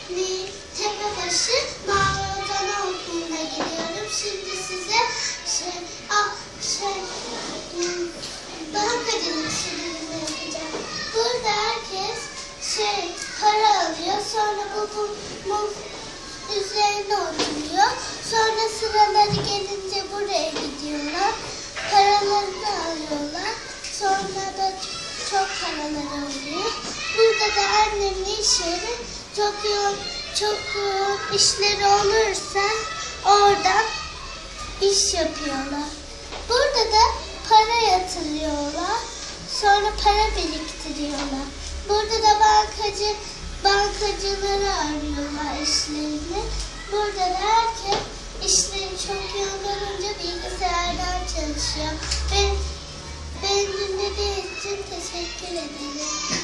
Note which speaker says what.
Speaker 1: Tepebaşı Mavi Odana Okulu'na gidiyorum. Şimdi size bankacılık sunumunu yapacağım. Burada herkes para alıyor. Sonra bu üzerine oturuyor. Sonra sıraları gelince buraya gidiyorlar. Paralarını alıyorlar. Sonra da çok paraları oluyor. Burada da annemin iş yeri çok yoğun işleri olursa oradan iş yapıyorlar. Burada da para yatırıyorlar. Sonra para biriktiriyorlar. Burada da bankacıları arıyorlar işlerini. Burada da herkes işleri çok yoğun olunca bilgisayardan çalışıyor. Ben dinlediğiniz için teşekkür ederim.